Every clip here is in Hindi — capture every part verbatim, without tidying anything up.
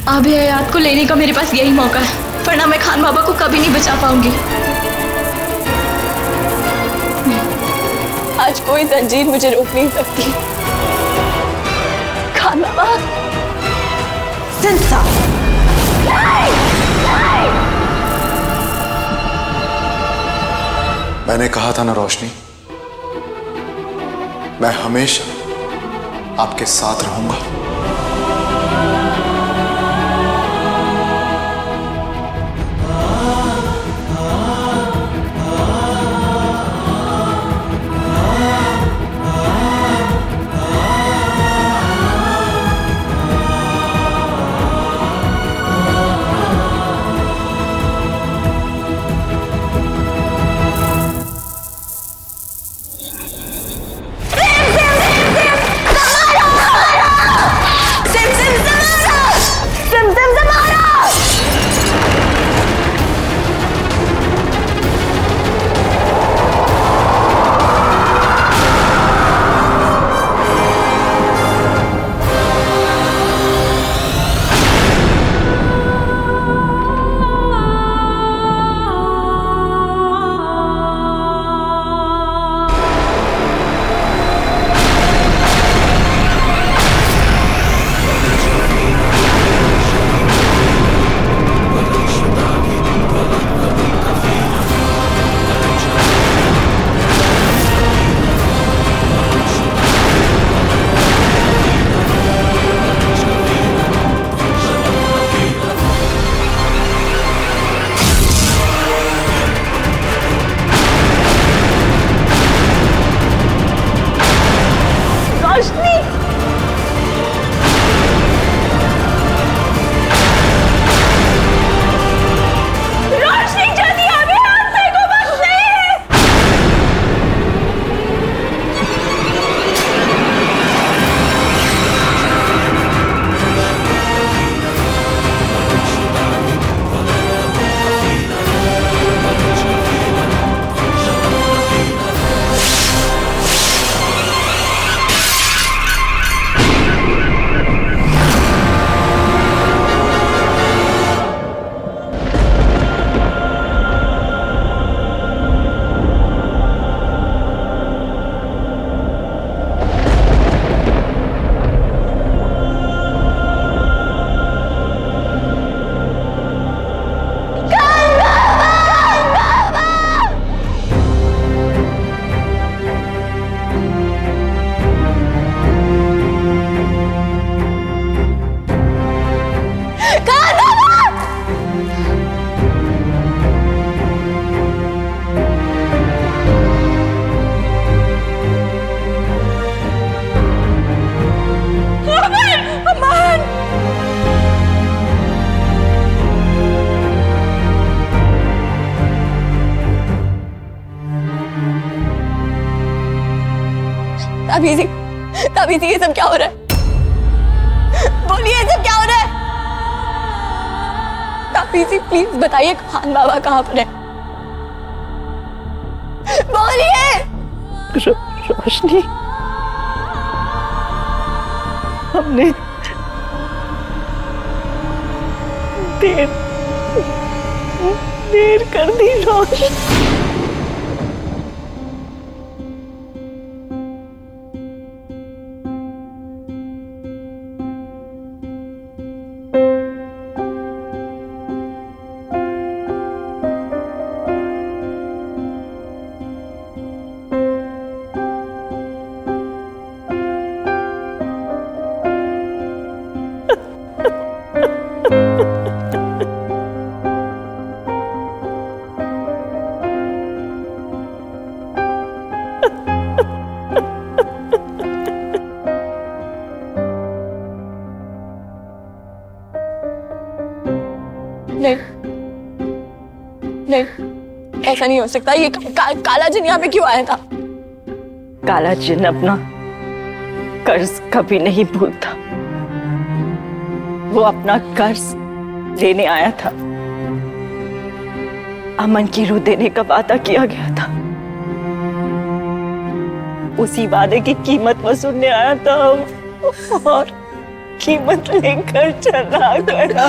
आबे हयात को लेने का मेरे पास यही मौका है, वरना मैं खान बाबा को कभी नहीं बचा पाऊंगी। आज कोई जंजीर मुझे रोक नहीं सकती। खान बाबा सिंसा, नहीं, नहीं। मैंने कहा था ना रोशनी, मैं हमेशा आपके साथ रहूंगा। ताबीजी, ताबीजी ये सब क्या हो रहा है? बोलिए ये सब क्या हो रहा है? ताबीजी प्लीज बताइए खान बाबा कहाँ पर है? बोलिए। रो, रोशनी, हमने देर देर कर दी रोशनी। नहीं नहीं, ऐसा नहीं हो सकता। ये का, का, काला जिन यहाँ पे क्यों आया था? काला जिन अपना कर्ज कभी नहीं भूलता। वो अपना कर्ज लेने आया था। अमन की रूह देने का वादा किया गया था। उसी वादे की कीमत वसूलने आया था और कीमत लेकर चला गया।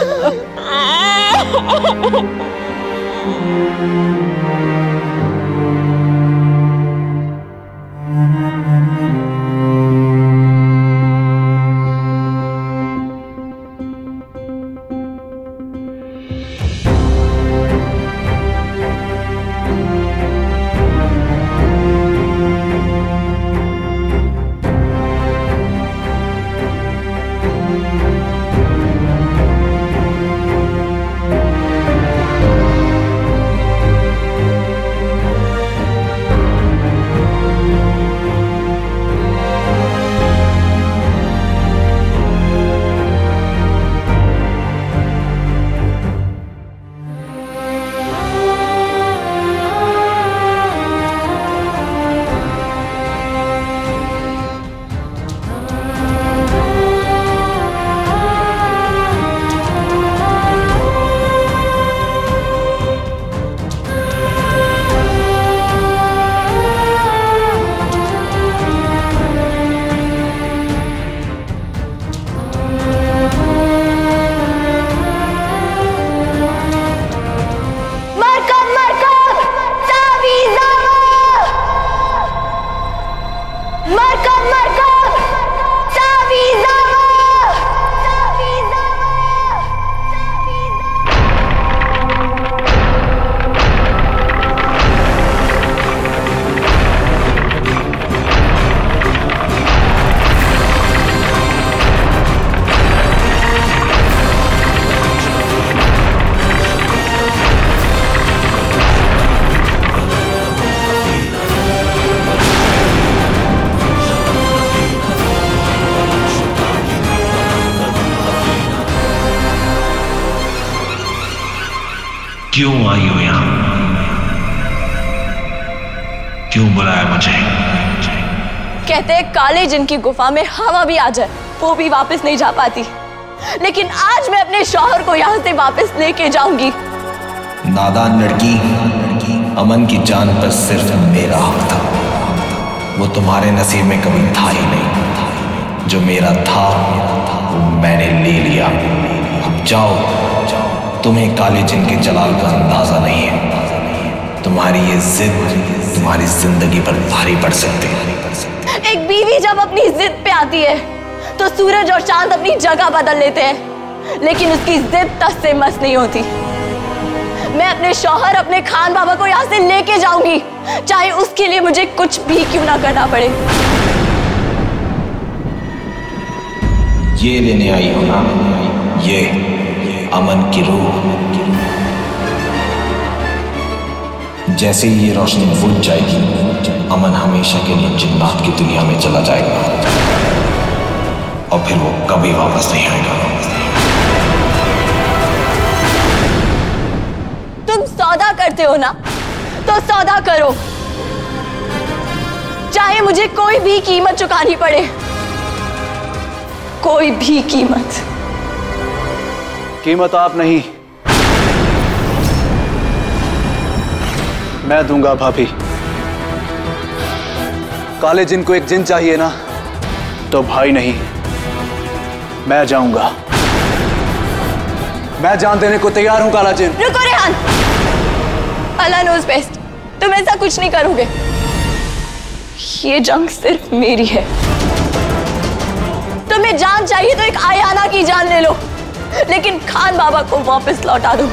क्यों आई हो यहां? क्यों बुलाया मुझे? कहते हैं काले जिन की गुफा में हवा भी आ जाए वो भी वापस नहीं जा पाती, लेकिन आज मैं अपने शौहर को यहां से वापस लेके जाऊंगी। नादान लड़की, अमन की जान पर सिर्फ मेरा हक था, वो तुम्हारे नसीब में कभी था ही नहीं। जो मेरा था वो मैंने ले लिया। अब जाओ, तुम्हें काले जिन के जलाल का अंदाजा नहीं है। तुम्हारी ये जिद तुम्हारी जिंदगी पर भारी पड़ सकती है। एक बीवी जब अपनी जिद पे आती है तो सूरज और चांद अपनी जगह बदल लेते हैं, लेकिन उसकी जिद तस से मस नहीं होती। मैं अपने शौहर, अपने खान बाबा को यहाँ से लेके जाऊंगी, चाहे उसके लिए मुझे कुछ भी क्यों ना करना पड़े। ये लेने आई हो ना, ये अमन की रूह। जैसे ही ये रोशनी बुझ जाएगी, अमन हमेशा के लिए जिन्नात की दुनिया में चला जाएगा और फिर वो कभी वापस नहीं आएगा। तुम सौदा करते हो ना, तो सौदा करो, चाहे मुझे कोई भी कीमत चुकानी पड़े, कोई भी कीमत। कीमत आप नहीं, मैं दूंगा भाभी। काले जिन को एक जिन चाहिए ना, तो भाई नहीं, मैं जाऊंगा। मैं जान देने को तैयार हूं काला जिन। रुको रेहान, अल्लाह नोज़ बेस्ट, तुम ऐसा कुछ नहीं करोगे। ये जंग सिर्फ मेरी है। तुम्हें जान चाहिए तो एक आयाना की जान ले लो, लेकिन खान बाबा को वापस लौटा दो।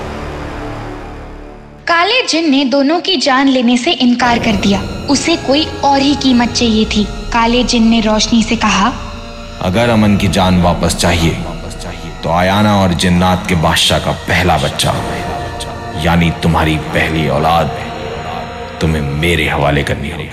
काले जिन ने दोनों की जान लेने से इनकार कर दिया। उसे कोई और ही कीमत चाहिए थी। काले जिन ने रोशनी से कहा, अगर अमन की जान वापस चाहिए तो आयाना और जिन्नात के बादशाह का पहला बच्चा, यानी तुम्हारी पहली औलाद, तुम्हें मेरे हवाले करनी होगी।